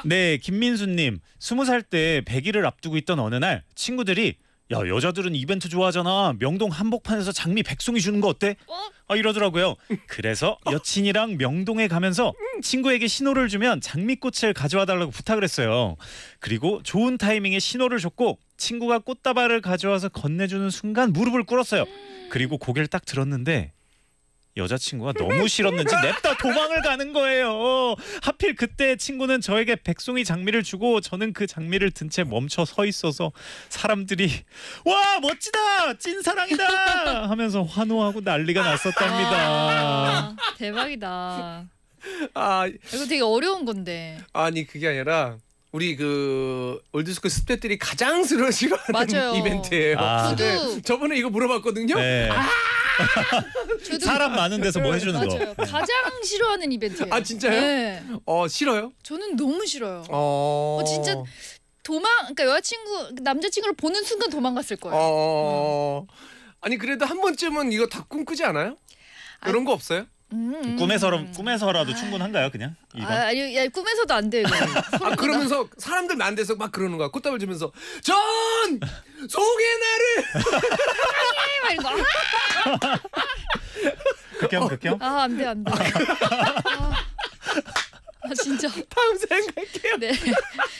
네, 김민수님. 20살 때 100일을 앞두고 있던 어느 날 친구들이 야, 여자들은 이벤트 좋아하잖아. 명동 한복판에서 장미 100송이 주는 거 어때? 이러더라고요. 그래서 여친이랑 명동에 가면서 친구에게 신호를 주면 장미꽃을 가져와 달라고 부탁을 했어요. 그리고 좋은 타이밍에 신호를 줬고 친구가 꽃다발을 가져와서 건네주는 순간 무릎을 꿇었어요. 그리고 고개를 딱 들었는데 여자친구가 너무 싫었는지 냅다 도망을 가는 거예요. 하필 그때 친구는 저에게 100송이 장미를 주고 저는 그 장미를 든 채 멈춰 서 있어서 사람들이 와 멋지다 찐사랑이다 하면서 환호하고 난리가 났었답니다. 대박이다. 아, 이거 되게 어려운 건데. 아니 그게 아니라 우리 그 올드스쿨 스태프들이 가장 싫어하는 맞아요. 이벤트예요. 저도 저번에 이거 물어봤거든요. 네. 저도 사람 많은 데서 뭐 해주는 맞아요. 거. 가장 싫어하는 이벤트예요. 아 진짜요? 네. 싫어요? 저는 너무 싫어요. 진짜 그러니까 남자친구를 보는 순간 도망갔을 거예요. 아니 그래도 한 번쯤은 이거 다 꿈꾸지 않아요? 이런 거 없어요? 꿈에서라도 충분한가요, 그냥? 이건? 아니, 야, 꿈에서도 안 돼요. 그러면서 사람들 만 데서 막 그러는 거야. 꽃다발 주면서 전 속의 나를 극혐? 안 돼. 진짜. 다음 생각할게요. 네.